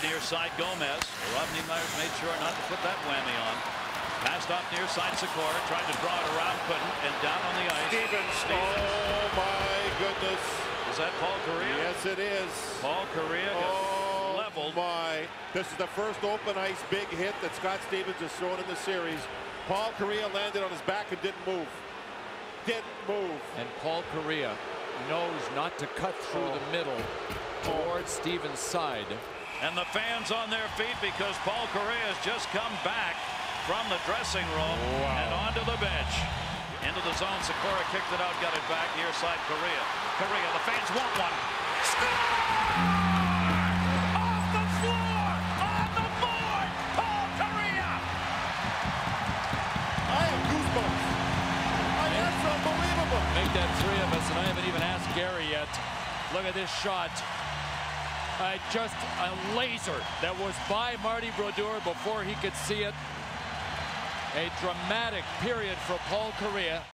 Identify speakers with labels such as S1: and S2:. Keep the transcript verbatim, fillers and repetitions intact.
S1: near side Gomez. Rodney Myers made sure not to put that whammy on. Passed off near side Sikora. Tried to draw it around, couldn't. And down on the ice.
S2: Stevens. Oh my goodness.
S1: Is that Paul Kariya?
S2: Yes, it is.
S1: Paul Kariya got
S2: oh
S1: leveled.
S2: My. This is the first open ice big hit that Scott Stevens has thrown in the series. Paul Kariya landed on his back and didn't move. Didn't move.
S3: And Paul Kariya knows not to cut through
S2: oh.
S3: the middle towards Stevens' side.
S1: And the fans on their feet because Paul Kariya has just come back from the dressing room wow. and onto the bench. Into the zone, Sikora kicked it out, got it back, near side Kariya. Kariya, the fans want one. Score! Off the floor! On the board! Paul Kariya!
S2: I have goosebumps. I, that's unbelievable.
S3: Make that three of us, and I haven't even asked Gary yet. Look at this shot. Uh, just a laser that was by Martin Broduer before he could see it. A dramatic period for Paul Kariya.